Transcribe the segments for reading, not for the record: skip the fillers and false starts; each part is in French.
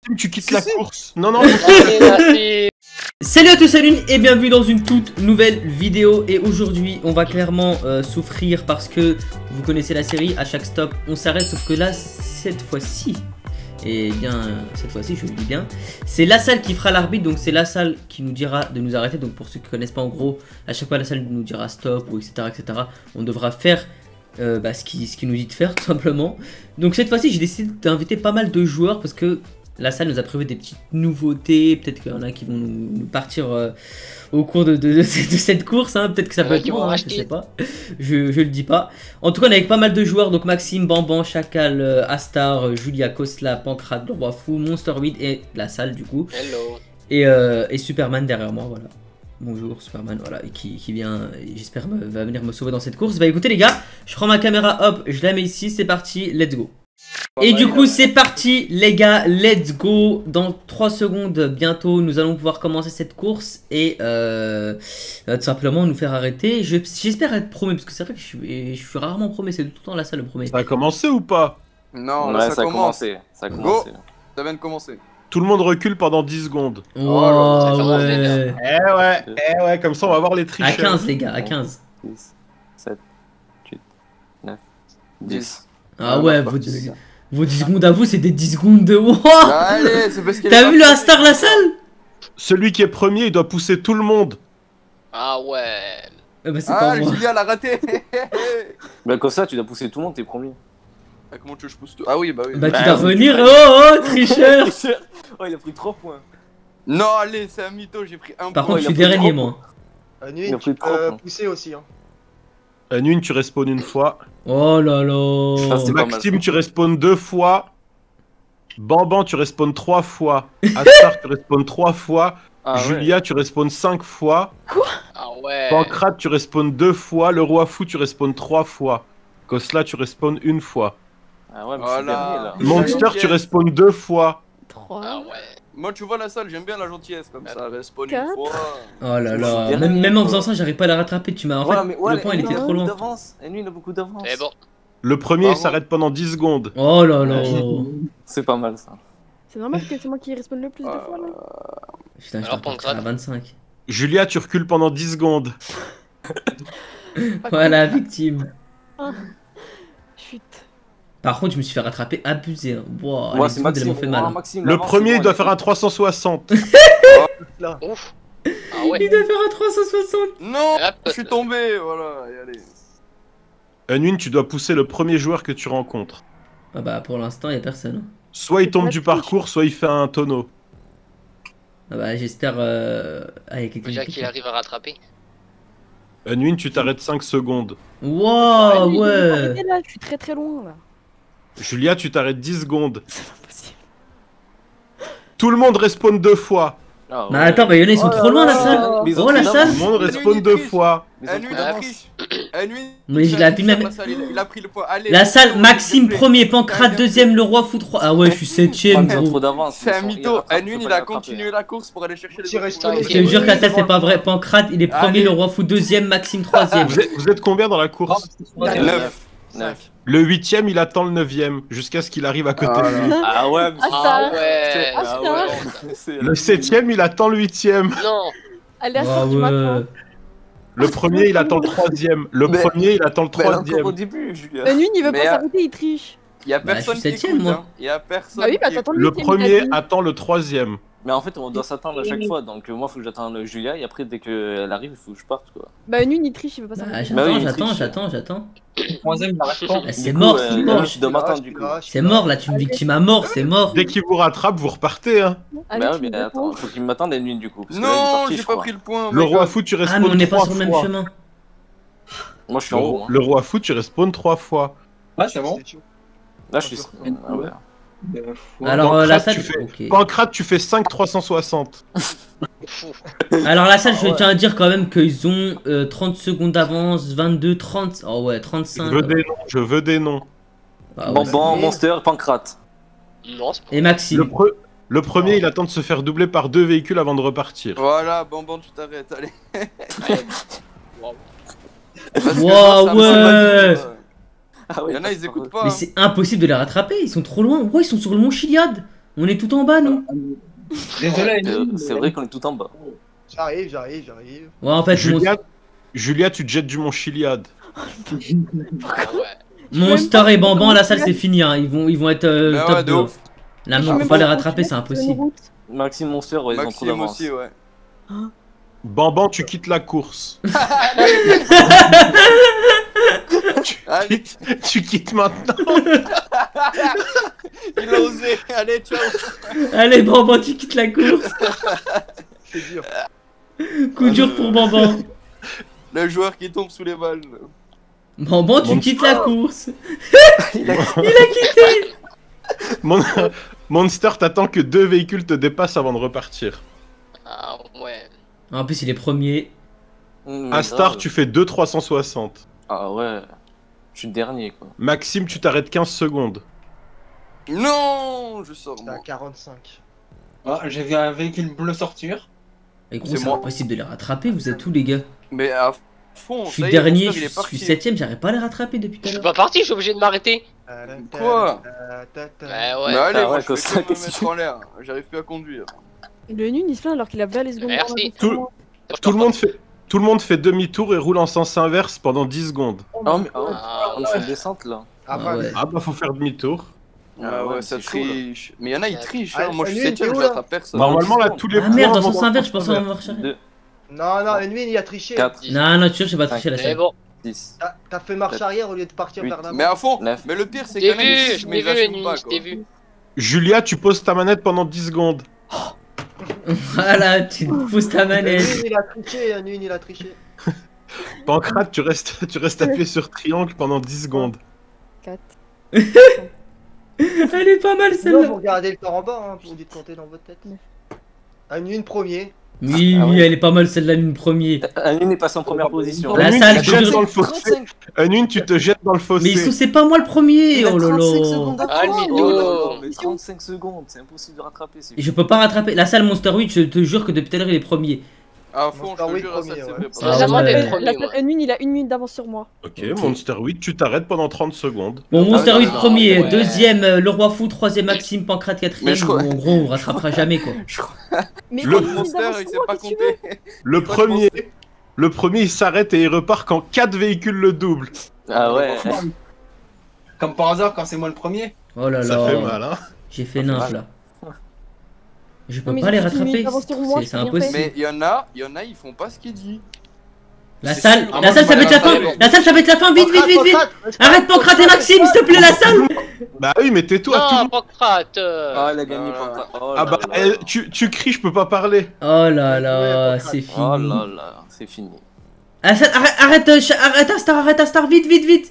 Maxime, tu quittes la course. Non, non. Merci. Salut à tous, salut et bienvenue dans une toute nouvelle vidéo. Et aujourd'hui on va clairement souffrir parce que vous connaissez la série, à chaque stop on s'arrête. Sauf que là cette fois-ci, et bien cette fois-ci je le dis bien, c'est la salle qui fera l'arbitre. Donc c'est la salle qui nous dira de nous arrêter. Donc pour ceux qui connaissent pas, en gros à chaque fois la salle nous dira stop ou etc, etc. On devra faire ce qu'il nous dit de faire tout simplement. Donc cette fois-ci j'ai décidé d'inviter pas mal de joueurs parce que la salle nous a prévu des petites nouveautés. Peut-être qu'il y en a qui vont nous partir au cours de cette course, hein. Peut-être que ça peut être moi, hein, je sais pas. Je le dis pas. En tout cas on est avec pas mal de joueurs. Donc Maxime, Bamban, Chacal, Astar, Julia, Kosla, Pancrate, le Roi Fou, Monster 8 et la salle du coup. Hello. Et Superman derrière moi, voilà. Bonjour Superman, voilà, et qui vient, j'espère va venir me sauver dans cette course. Bah écoutez les gars, je prends ma caméra, hop, je la mets ici, c'est parti, let's go. Et du coup c'est parti les gars, let's go. Dans 3 secondes bientôt nous allons pouvoir commencer cette course. Et tout simplement nous faire arrêter. J'espère être premier parce que c'est vrai que je suis rarement premier, c'est tout le temps la salle le premier. Ça a commencé ou pas? Non, ouais, là, ça a commence. commencé. Ça a Go. commencé. Ça vient de commencer. Tout le monde recule pendant 10 secondes. Oh, ça commence ouais. Eh ouais, comme ça on va voir les tricheurs. À 15 les gars, à 15. 6, 7, 8, 9, 10. Ah ouais, vos 10 secondes à vous c'est des 10 secondes de... Wow. Allez, c'est parce qu'il T'as vu le Astar la salle? Celui qui est premier il doit pousser tout le monde. Ah ouais. Bah c'est pas Ah, moi. Julia l'a raté. Bah, comme ça, tu dois pousser tout le monde, t'es premier. Ah, comment tu veux que je pousse tout? Ah oui, bah oui. Bah tu Bah, dois oui. revenir, oh tricheur. Oh, il a pris 3 points. Non, allez, c'est un mytho, j'ai pris un Par point. contre je il a suis pris dernier 30. moi. Il a Nuit, pris tu 30, peux hein. pousser aussi. Hein. Nuit, tu respawns une fois. Oh là là. Ah, c'est pas mal, Maxime, ça. tu respawns 2 fois. Bamban, tu respawns 3 fois. Astar, tu respawns 3 fois. Ah, Julia, tu respawns 5 fois. Ah ouais. Pancrate, tu respawns 2 fois. Le Roi Fou, tu respawns 3 fois. Kosla, tu respawns 1 fois. Ah ouais, mais Voilà. c'est dernier là. Monster, tu respawns 2 fois. 3, Ah ouais. Moi, tu vois la salle, j'aime bien la gentillesse comme ça. Respawn une 4. fois. Oh là là. Dernier, Même en quoi. faisant ça j'arrive pas à la rattraper. Tu m'as en fait le point il était trop loin. Et lui, il a beaucoup d'avance. C'est bon. Le premier, il Bravo. s'arrête pendant 10 secondes. Oh là là. C'est pas mal ça. c'est normal que c'est moi qui respawn le plus de fois là. Putain, je Alors, t'en Pancrate. à 25. Julia, tu recules pendant 10 secondes. Voilà, victime. Chut. Par contre, je me suis fait rattraper, abusé. Hein. Wow, Moi, les c'est secondes, elles Maxime. m'ont fait mal. Ah, hein. Maxime, Le l'avance, premier, c'est il bon, doit faire un 360. Là. Ouf. Ah ouais. Il doit faire un 360. Non, Hop. je suis tombé. Voilà, et allez. Unwin, tu dois pousser le premier joueur que tu rencontres. Ah bah pour l'instant, y a personne. Soit il tombe du parcours, soit il fait un tonneau. Ah bah j'espère... Ah, y a quelqu'un Déjà qui qu'il arrive à rattraper. Unwin, tu t'arrêtes 5 secondes. Wow, Arrêtez, ouais. là, je suis très loin là. Julia, tu t'arrêtes 10 secondes. C'est pas possible. Tout le monde respawn 2 fois. Ah, Bah ouais. attends, bah y'en a, ils sont Oh trop là loin la là. salle. Mais ils ont Oh la trop salle. Tout le monde respawn 2 fois. Mais ils ont Un nuit trop de d'avance. triche. Un nuit. Mais je l'ai appelé même... Il a pris le point. Allez. La salle, Maxime Bien premier, Pancrate deuxième, le Roi Fou 3. Ah ouais, je suis 7ème Ils ont gros. trop d'avance. C'est un Ils sont- mytho. rattrapent, Anwin, faut il pas a les continué rattraper. la course pour aller chercher les Petit autres resto. points. Je te jure que la salle c'est pas vrai. Pancrate il est premier, Allez. le Roi Fou deuxième, Maxime troisième. Vous êtes combien dans la course? 9. 9. Le 8ème, il attend le 9ème. Jusqu'à ce qu'il arrive à côté Ah de lui. là. Ah ouais, mais Ah, c'est- Ah ouais. Ah ouais. C'est- Le 7ème, il attend le 8ème. Non. Allez, à Ah 5 du matin. ouais. Le premier, il attend le 3ème. Le Mais- premier, il attend le Mais elle est encore au 3ème. début, Julia. La nuit, il veut Mais, pas s'arrêter, il triche. Il y a Bah, personne je suis qui septième, écoute. moi. Hein. Il y a personne. Bah oui, bah qui t'attends Le huitième, premier il a dit. attend le 3ème. Mais en fait, on doit s'attendre à chaque fois. Donc, moi, faut que j'attende Julia. Et après, dès qu'elle arrive, il faut que je parte, quoi. Bah, nuit, il triche, il veut pas Bah, s'arrêter. Bah oui, j'attends, il triche. j'attends. Troisième, il arrête pas. Ah, c'est Du coup, mort, c'est mort. Tu dois m'attendre, du coup. C'est mort là, tu me victimes à mort, c'est mort. Dès qu'il vous rattrape, vous repartez. Hein. Allez, Bah tu ouais, me mais attends, réponds. faut qu'il m'attende la nuit, du coup. Parce que là, il est Non, parti, j'ai je pas crois. pris le point. Le my roi God. fou, tu Ah mais respawns on n'est pas 3 sur le même fois. chemin. Moi, je suis en haut. hein. Le roi fou, tu respawns 3 fois. Ouais, c'est bon. Là, je suis. Ah ouais. Alors la Pancrate, salle... tu fais- ok. Pancrate, tu fais 5 360. Fou. Alors la salle, Ah je ouais. tiens à dire quand même qu'ils ont 30 secondes d'avance, 22, 30... Oh ouais, Je 35. veux des noms, je veux des noms. Ah ouais. Bonbon, Monster, Pancrate. Non, c'est pas Et Maxime. Le premier, il attend de se faire doubler par 2 véhicules avant de repartir. Voilà, Bamban, tu t'arrêtes. Allez. Wow. Parce que Wow, moi, ça me ouais. semble pas Ah ouais, Il y en a, ils écoutent pas. Mais hein. c'est impossible de les rattraper, ils sont trop loin. Ouais, ils sont sur le mont Chiliad. On est tout en bas, nous. Désolé. C'est vrai qu'on est tout en bas. J'arrive. Ouais, en fait, Julia, tu te jettes du mont Chiliade. Ah ouais. Monster et Bamban, la salle, c'est fini. Hein. Ils vont être Mais top ouais, de 2. ouf. Là, Je on suis peut même pas les pas rattraper, sur c'est une impossible. route. Maxime Monster, ouais, ils ont trop Maxime d'avance. aussi, ouais. Bamban, tu quittes la course. Allez, Tu quittes maintenant. il a osé. Allez, ciao. Allez, Bamban, tu quittes la course. C'est dur. Coup dur pour Bamban. Le joueur qui tombe sous les balles. Bamban, tu Monster. quittes la course. Monster, t'attends que 2 véhicules te dépassent avant de repartir. Ah ouais. En plus, il est premier. Astar, grave. tu fais 2 360. Ah ouais. Je suis le dernier, quoi. Maxime, tu t'arrêtes 15 secondes. Non, je sors J'étais à moi. 45. Ah, j'ai vu un véhicule bleu sortir. Et gros, C'est c'est moi. impossible de les rattraper, vous êtes tous les gars. Mais à fond, Je suis ça y est, dernier, Monster, il je est parti. suis 7ème, j'arrive pas à les rattraper depuis tout Je à suis l'heure. pas parti, je suis obligé de m'arrêter. Quoi Ouais, Mais ouais. allez, Ah moi ouais, je comme fais ça, que me qu'est-ce que mettre en l'air. J'arrive plus à conduire. Le nul, il se plaint alors qu'il a déjà les secondes. Merci. Tout le monde fait demi-tour et roule en sens inverse pendant 10 secondes. Oh, mais Ah on fait une descente là. Ah ouais. Ah bah faut faire demi-tour. Ah ouais, mais ça c'est chaud, là. triche. Mais y'en a, ils trichent. Ah, Hein. Moi je suis lui, 7ème, t'es où, je là rattrape personne. Normalement là tous les Ah merde, dans points sens vont inverse, je dans pensais le en sens marche arrière. 2, Non, Nuit, il a triché. 4, Non, non, tu sais, j'ai pas triché la Mais salle. bon, 10. T'as fait marche arrière au lieu de partir Oui, vers l'avant. Mais à fond. 9. Mais le pire, c'est je t'ai qu'il y en a, vu, ils je mais t'ai ils vu, assument Nuit, pas, je quoi. t'ai vu. Julia, tu poses ta manette pendant 10 secondes. Voilà, tu pousses ta manette. Nuit, il a triché. Pancrate, tu restes appuyé sur triangle pendant 10 secondes. 4. Elle est pas mal Sinon, vous celle-là. regardez le temps en bas, hein, vous dites compter dans votre tête. Nuit, premier. Oui, Ah oui, ouais. elle est pas mal celle-là, une premier. Anine est passé en première position. La Une, salle, tu te je jettes jure- dans le fossé. Une, tu te jettes dans le Mais fossé. ils sont, c'est pas moi le premier. Il a Oh là 35 là. secondes Ah, le d'avance. mytho. Oh là là, mais 35 secondes, c'est impossible de rattraper. Et je peux pas rattraper. La salle Monster 8, je te jure que depuis tout à l'heure, il est premier. À fond, je Ah te oui, jure, premier, ça c'est ouais. vrai. C'est jamais ouais. d'être premier, moi. Nuit, il a 1 minute d'avance sur moi. Ok, Monster 8, tu t'arrêtes pendant 30 secondes. Bon, Monster Ah, 8 non, premier, ouais. deuxième le Roi Fou, troisième Maxime, Pancrate Mais quatrième. je crois- Bon, en gros, on rattrapera jamais quoi. Mais Le t'as 1 minute Monster, d'avance il sur sait moi, pas qu'est-ce que tu veux compter. Le premier, il s'arrête et il repart quand 4 véhicules le double. Ah ouais. Comme par hasard, quand c'est moi le premier. Oh là Ça là. fait mal, hein. J'ai fait nymphe là. Je peux Non, mais pas les ils ont tous une minute rattraper. d'avance sur moi, C'est j'ai rien impossible. Mais il y en a, ils font pas ce qu'il dit. La C'est salle, sûr. Ah, la moi, salle, je ça va vais être la fin. rattraper. La salle, ça va être la fin. Vite, vite, vite, vite. Arrête Pancrate et Maxime, s'il te plaît, la salle. Bah oui, mais tais-toi, tout le Non, monde. Pancrate. Ah, elle a gagné Pancrate. Oh Ah là bah, là. tu cries, je peux pas parler. Oh là là, Ouais, c'est fini. Oh là là, c'est fini. La salle, arrête, arrête Astar, vite, vite, vite.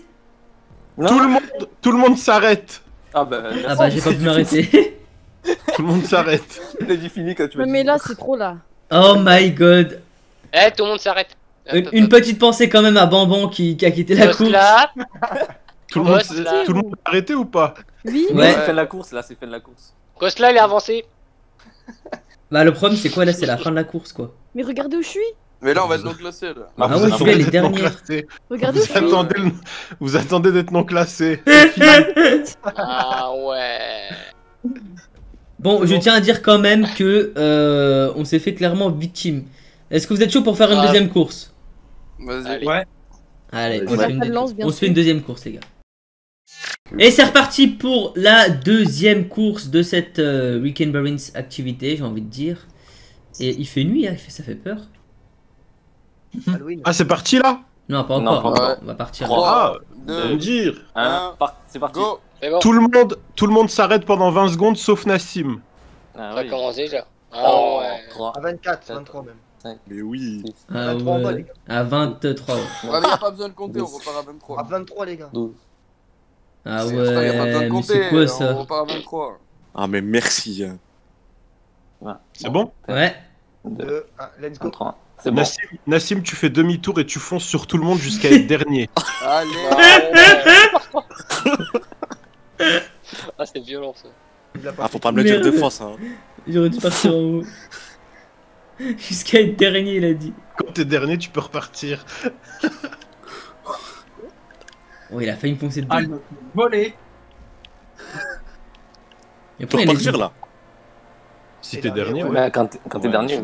Tout le monde s'arrête. Ah bah, Ah bah, j'ai pas pu m'arrêter. Tout le monde s'arrête. il a dit fini quand tu Ouais, m'as mais dit. là, c'est trop là. Oh my god. Eh, tout le monde s'arrête. Une petite pensée quand même à Bamban qui a quitté la course. Là, Tout le monde Boss, là. s'est arrêté ou pas? Oui, Ouais. C'est fin de la course là, c'est fin de la course. Gosla, il est avancé. Bah, le problème, c'est quoi là? C'est la fin de la course quoi. mais regardez où je suis. Mais là, on va être non classé là. Ah Vous ouais, attendez celui-là, il est d'être non dernier. classé. Regardez où je suis. Vous attendez d'être non classé. C'est fini. Ah ouais. Bon, je tiens à dire quand même que on s'est fait clairement victime. Est-ce que vous êtes chaud pour faire une Ah. deuxième course? Vas-y. Allez. Ouais. Allez, Ouais. on, fait une, Ça lance, bien on se sûr. fait une deuxième course les gars. Et c'est reparti pour la deuxième course de cette Weekend Barons activité, j'ai envie de dire. Et il fait nuit, hein, ça fait peur. Halloween. Ah, c'est parti là? Non, pas Non, encore. pas encore. On va partir. 3, Faut me 2, dire. C'est parti. go. C'est bon, Tout le monde s'arrête pendant 20 secondes sauf Nassim. Ah ça a oui. commencé déjà. Ah Oh, ouais. 3. À 24, 23 même. Mais oui. Ah 23 en bas, les ouais. gars. À 23. Ouais. Ah, mais y'a pas besoin de compter, on repart à 23. À 23, les gars. 12. Ah C'est- putain, y a pas besoin ouais, de mais compter, c'est quoi on ça? repart à 23. Ah mais merci. Hein. C'est bon? Ouais. 2, 1, let's go. 3. C'est bon. Nassim, tu fais demi-tour et tu fonces sur tout le monde jusqu'à être dernier. allez. Ah, c'est violent ça. Il a pas Ah faut pas me le dire Merde. deux fois ça. Hein. J'aurais dû partir en haut. Jusqu'à être dernier, il a dit. Quand t'es dernier, tu peux repartir. Oh, il a failli me foncer dedans. Ah, il m'a volé. Mais Tu peux pourquoi il est- repartir là. Si Et t'es dernier, dernier, ouais. Bah, quand t'es dernier.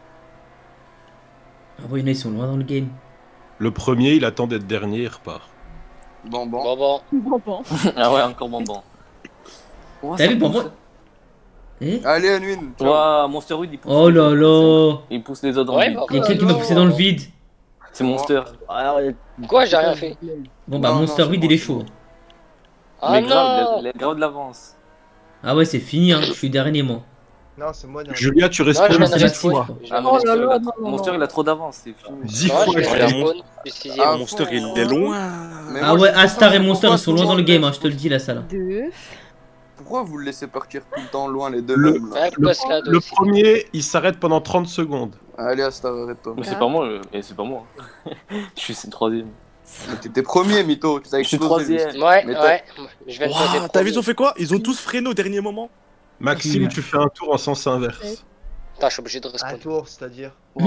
Ah ouais, il y en a, ils sont loin dans le game. Le premier, il attend d'être dernier, il repart. Bon. Bon. Bonbon. Ah ouais, encore bonbon. T'as vu, bonbon? Eh? Allez, Anwin. Ouah, Monster Weed, il pousse. Oh là là. Il pousse les autres dans Ouais, le vide. bah, Il y a quelqu'un qui m'a poussé dans le vide. C'est Monster. Quoi, j'ai rien fait. Bon bah Non, Monster non, Weed c'est il est bon, chaud. Ah Mais grave, non. il a grave de l'avance. Ah ouais c'est fini hein, je suis dernier moi. Non, c'est moi. dernier. Julia, tu Non, je respawns viens c'est de la 10 team, fois. je crois. Ah, mais Oh Monster, là là, non, non, Monster, non. il a trop d'avance, c'est fini. 10 Non, fois, je viens de Ah, spawn, je suis sixième. Ah, Monster, il est loin. Mais Ah moi, ouais je sais Astar pas et Monster pourquoi ils sont tout le loin dans le monde game laisse- hein, je te le dis là ça là. 2. Pourquoi vous le laissez partir tout le temps loin les deux Le- mêmes là Ouais, Coscade Le aussi. premier, il s'arrête pendant 30 secondes. Allez, Astar, arrête-toi. Mais c'est pas moi, c'est pas moi. Je suis troisième. Mais t'étais premier, Mytho. Tu t'as Je suis explosé, troisième. Ouais, Mais ouais. Je viens de passer Ouah, t'as vu, ils ont premier. fait quoi? Ils ont tous freiné au dernier moment. Maxime, tu fais un tour en sens inverse. Putain, je suis obligé de Un respawn. tour, c'est-à-dire.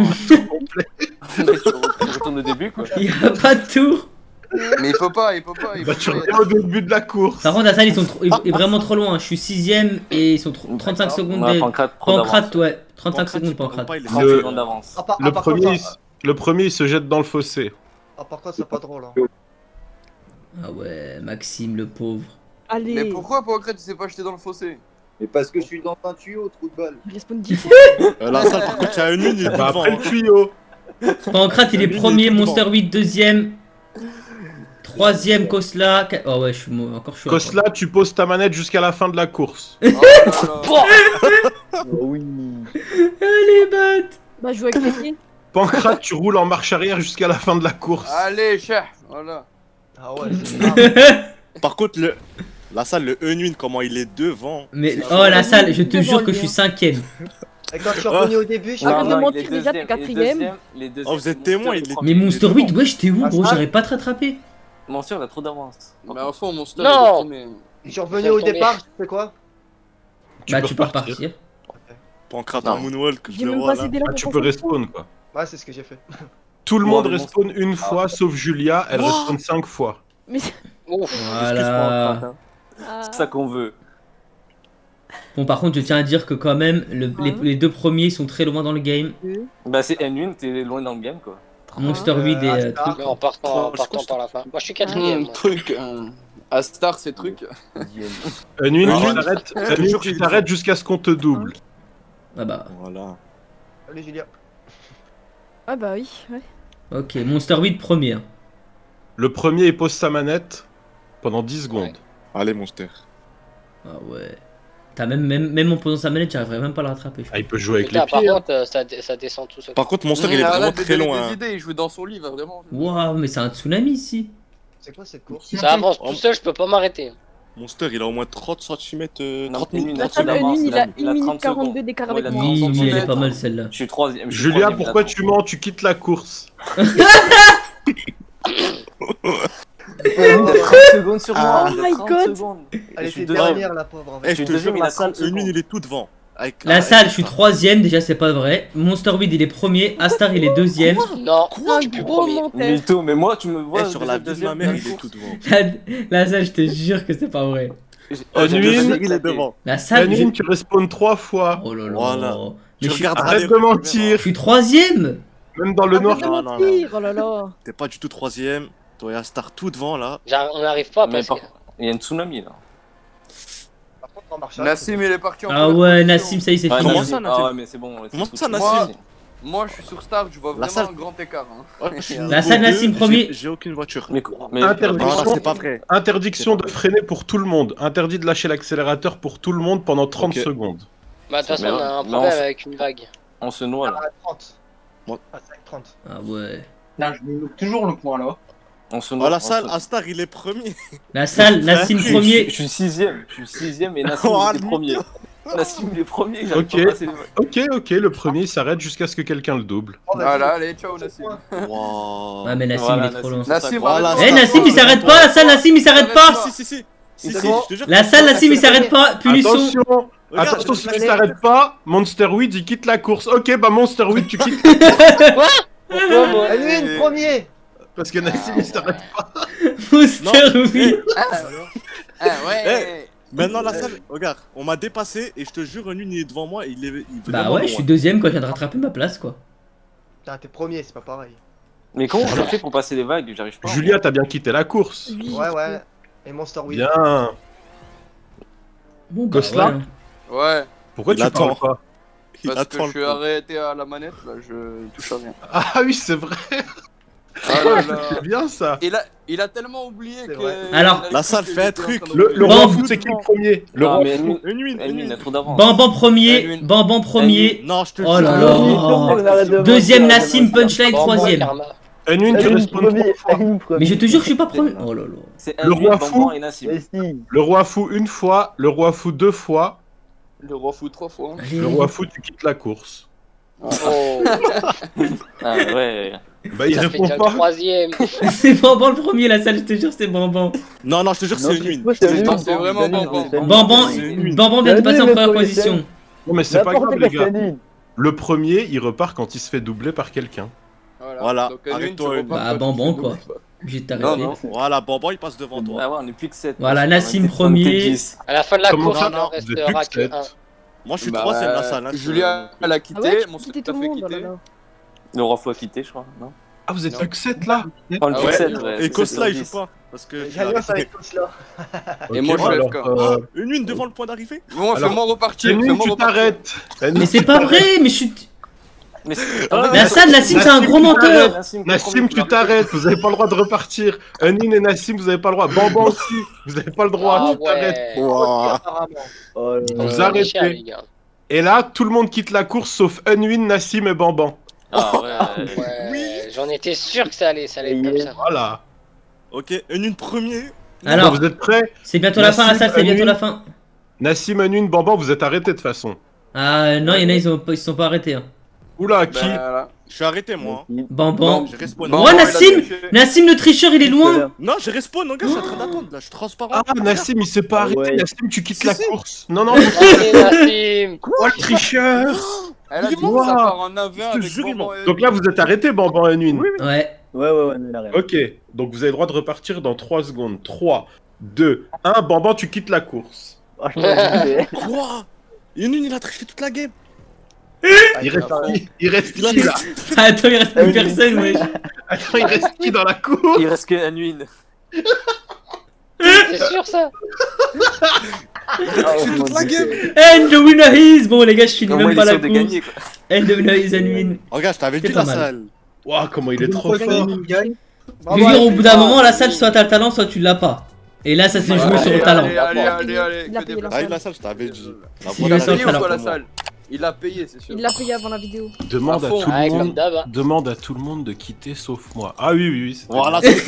Tu retournes au début, quoi. Il y a pas de tour. Mais il peut pas. Bah, tu reviens au début de la course. Par contre la salle ils sont est vraiment trop loin, je suis 6ème et ils sont 35 secondes Ouais, de... Pancrate, trop Pancrate d'avance. ouais, 35 secondes Pancrate. Il est 30 Le- secondes d'avance. Ah, par Le contre, premier, ça- le premier, il se jette dans le fossé. ah, par contre, c'est pas drôle. Hein. Ah ouais Maxime le pauvre. Allez. Mais pourquoi Pancrate, tu sais pas jeter dans le fossé? Mais parce que je suis dans un tuyau, trou de balle. Je respawn 10 fois. La salle, par contre, il y a une ligne, il est Bah, devant. après le tuyau. Pancrate il est Lui, il est premier, tout devant. Monster 8 deuxième. Troisième Kosla. Oh ouais je suis encore je suis Kosla, tu poses ta manette jusqu'à la fin de la course. Oh là là. Oui. Allez bat. Bah, je joue avec les pieds. Pancrate, tu roules en marche arrière jusqu'à la fin de la course. Allez, chef. Voilà. Ah ouais, c'est grave. Par contre, la salle, le Unwin, comment il est devant. Mais oh la salle, je te jure que je suis 5ème. Et quand je suis revenu au début, je Ah, suis mais il mentir, est déjà, deuxième, t'es il est quatrième. deuxième, les deuxièmes, Oh, vous êtes Monster témoin, est il est- premier. Mais Monster 8, devant. wesh t'es où Ah, gros, ça j'arrive pas à te rattraper. Monster, il a trop d'avance. Mais à fond, Monster. Non. il est premier. je suis revenu au départ, je fais quoi? Bah peux tu peux repartir. repartir. Pancrate Non. en moonwalk, je J'ai le même vois pas là. cédé la Ah, tu peux respawn quoi. Ouais, c'est ce que j'ai fait. Tout le Bon, monde mais respawn une fois, sauf Julia, elle Oh respawn 5 fois. Mais Ouf. Voilà. C'est ça qu'on veut. Bon par contre je tiens à dire que quand même les deux premiers sont très loin dans le game. Bah, c'est N1, t'es loin dans le game, quoi. Monster 8 et Astar. truc. Mais en partant par la fin. Moi, je suis quatrième. moi. Truc. Astar, c'est truc. Unwin, Ah, tu ouais. t'arrêtes. Unwin, tu t'arrêtes jusqu'à ce qu'on te double. Ah bah Voilà. Allez, Julia. Ah bah oui, ouais. ok, Monster 8 premier. hein. Le premier, il pose sa manette pendant 10 secondes. Allez, Monster. Ah ouais. T'as même en posant sa manette, j'arriverais même pas à le rattraper. je Ah, il peut jouer avec Putain, les par pieds. hein. contre, ça descend tout seul. Par contre, Monster, il est Arrête vraiment de très donner loin. des idées, il joue dans son livre, vraiment. Waouh, mais c'est un tsunami ici. C'est quoi cette course? Ça avance tout seul, je peux pas m'arrêter. Monster, il a au moins 30 cm, 30 mais minutes. il La a salle d'avance, Unwin, il a il a 1 minute 30 42 secondes. d'écart Ouais, avec il a moi. 30 Oui, mais elle est centimètres. pas mal celle-là. Je suis troisième. je suis Julia, troisième, pourquoi il a tu mens? Tu quittes la course. Il a 30 secondes sur moi. Oh il a my 30 God. secondes. Elle Je suis était deuxième. dernière, la pauvre. En Eh, fait. je te deuxième, jure, il a la salle, 30 Unwin, secondes. il est tout devant. Avec- La avec- salle, je suis troisième, déjà c'est pas vrai. Monster 8 il est premier, Astar il est deuxième. Non, Un je suis plus gros premier. menteur. Mytho, mais moi, tu me Eh, vois. sur la vie de ma mère, il est tout devant. La salle, je te jure que c'est pas vrai. Unwin, Il est devant. La salle, Unwin, tu respawns 3 fois. oh là là. Voilà. Mais Tu je suis... regardes Arrête de je mentir. suis troisième. Même dans le noir. Arrête de Non, non, mentir, oh là là. T'es pas du tout troisième. Toi et Astar tout devant là. On n'arrive pas à Mais passer. il y a une tsunami là. Par contre, en marche arrière, Nassim, il est parti en Ah première ouais, position. Nassim, ça y est, c'est Ah, fini. Comment Nassim. ça, Nassim Ah ouais, mais c'est bon. Comment c'est ça, tout. Nassim Moi, je suis sur Star, je vois La vraiment salle- un grand écart. Hein. Oh, je suis La salle niveau Nassim deux, premier. J'ai aucune voiture. Mais Interdiction. Non, là, c'est pas vrai. Interdiction de freiner pour tout le monde. Interdit de lâcher l'accélérateur pour tout le monde pendant 30 Ok. secondes. Bah, de toute façon, Mais on a un mais problème on- avec une vague. on se noie là. à 30. Bon. Ah, 5-30. Ah ouais. Là, je me loupe toujours le point là. On se Oh, noie. la on se- salle, Astar, il est premier. La salle, Nassim Je premier. suis sixième. Je suis sixième et Nassim Oh, il est premier. Nassim il est premier. j'arrive Ok. pas à passer les- Ok, le premier il s'arrête jusqu'à ce que quelqu'un le double. Oh, vas-y. Voilà, allez, ciao Nassim. Wow. Ouais, mais Nassim Voilà, il est trop Nassim. loin. Nassim, Voilà, arrête-toi. Eh, Nassim il s'arrête pas, la salle, Nassim il s'arrête pas. Si, si, si. Si, C'est si, bon. je te jure. La salle, Nassim il s'arrête pas. Punition. Attention, Regarde, attention, je si te tu laisse- t'arrêtes pas, Monster Weed il quitte la course. Ok, bah Monster Weed tu quittes Pourquoi, moi Unwin, premier. parce que Nassim il s'arrête pas. Monster 8. Ah ouais. Maintenant, la salle, regarde, on m'a dépassé et je te jure, un il est devant moi et il est Bah vraiment ouais, je loin. suis deuxième quoi, je viens de rattraper ma place quoi. Putain, t'es premier, c'est pas pareil. Mais comment on a fait pour passer les vagues? J'arrive pas. Julia, t'as bien quitté la course. Oui. Ouais. Et Monster Wheel. Bien. Bon, bah, Gosselin ouais. Ouais, Pourquoi Il tu attend. parles pas? Il parce que attend je suis le coup. arrêté à la manette, là, je touche à rien. Ah oui, c'est vrai. Ah là là. C'est bien ça. Il a tellement oublié C'est que... vrai. Alors, la salle fait un truc. Le Bon, roi fou, c'est qui le premier? Le Non, roi mais fou. Elwin, il a trop d'avance. Bamban premier, Elwin. Bamban premier. Non, je te Oh jure. là On arrête de là. Deuxième mentir, Nassim, punchline Bon, troisième. karma. N1, tu respawns 3 fois. Mais je te jure, je suis pas premier. Oh là là. C'est Le Elwin, roi Bamban fou. et Nassim. Le roi fou une fois, le roi fou 2 fois, Le roi fout 3 fois. Hein. Allez. le roi fou, tu quittes la course. Oh, Ah ouais. Bah, il ça fait répond déjà le pas. troisième. C'est Bamban le premier, la salle, je te jure, c'est Bamban. Non, non, je te jure, c'est une Non, c'est vraiment bon. Bamban, C'est une Bamban vient de passer en première position. Non, mais c'est pas grave, les gars. Le premier, il repart quand il se fait doubler par quelqu'un. Voilà, Donc, Elwin, arrête-toi, tu Elwin. repars Bah, pas, Bamban, tu quoi. fais double. J'ai Non, t'arrêter. non. Voilà, Bamban, il passe devant toi. Ah ouais, on est plus que 7. Voilà, Nassim premier. À la fin de la Comment course, ça, il ne non, vous êtes restera plus que que 1. sept. Moi, je suis Bah, troisième, la salle. Hein, Julia, elle a Ah quitté, ouais, mon tu frère quittais t'a tout le fait monde, oh là quitter. là. Le roi fou a quitté, je crois, non? Ah, vous êtes Non. plus que 7 là? On est Ah plus que ouais. 7, ouais. Et Kosla, il c'est joue 10. pas. Parce que. J'alliance avec tous là. Et moi, je suis alors, FK. Une devant le point d'arrivée. Bon, Alors, fais-moi repartir, N1, fais-moi tu repartir. t'arrêtes. N1, Mais c'est pas vrai, mais je suis. Mais La salle, Nassim, c'est un gros menteur. Nassim, tu t'arrêtes, vous avez pas le droit de repartir. N1 et Nassim, vous avez pas le droit. Bamban aussi, vous avez pas le droit. Ah Tu t'arrêtes. ouais. Ouah. Apparemment. Vous On est arrêtez. cher, les gars. Et là, tout le monde quitte la course sauf N1, Nassim et Bamban. Ah ouais. Ouais, j'en étais sûr que ça allait être comme ça. Voilà. Ok, une premier. Alors, Bon, vous êtes prêts? c'est bientôt la fin, la salle, c'est bientôt la fin. Nassim, N1, Bamban, vous êtes arrêtés de toute façon. Ah non, il y en a, ils se sont pas arrêtés. Hein. Oula, qui? Bah, Je suis arrêté, moi. Bamban. J'ai respawn. Ouais, Nassim, Nassim le tricheur, il est loin. Non, j'ai respawn, gars, je suis en train d'attendre là, je suis transparent. Ah, Nassim, il s'est pas Ah arrêté. ouais. Nassim, tu quittes Si, la si. course. Non, non, Allez, Nassim. oh le tricheur. Elle a dit que Ouah. ça part en 1v1 Je te avec jure, Bamban et Donc là, vous êtes arrêté, Bamban et N1. Ouais. Ouais, Ok, donc vous avez le droit de repartir dans 3 secondes. 3, 2, 1, Bamban, tu quittes la course. Quoi? Une, il a triché toute la game. Il reste qui là? Attends, il reste plus personne, wesh. Attends, il reste qui dans la cour? Il reste que Elwin. C'est sûr ça? C'est toute la game. And the winner is. Bon, les gars, je finis Au moins, même il pas est la sûr de course. gagner, quoi. And the winner is Anwin. Regarde, je t'avais C'est dit pas la mal. salle. Waouh, comment il est trop fort. Je veux dire, au bout d'un moment, la salle, soit t'as le talent, soit tu l'as pas. Et là, ça s'est joué sur le talent. Allez, Il a que payé des la Ah, salle. la salle, je t'avais dit. La Il bonne est sur le payé ou talent. pas la salle? Il a payé, c'est sûr. Il l'a payé avant la vidéo. Demande à À fond. tout Ouais, le comme monde. d'hab. hein. Demande à tout le monde de quitter sauf moi. Ah oui, oui, oui. c'était Voilà, bien.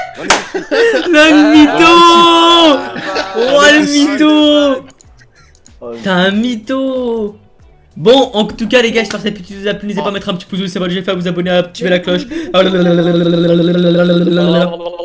Le mytho. Oh, le mytho. mytho. T'as un mytho. Bon, en tout cas, les gars, j'espère que cette petite vidéo vous a plu. N'hésitez pas à mettre un petit pouce bleu si c'est pas déjà fait, à vous abonner, à activer la cloche.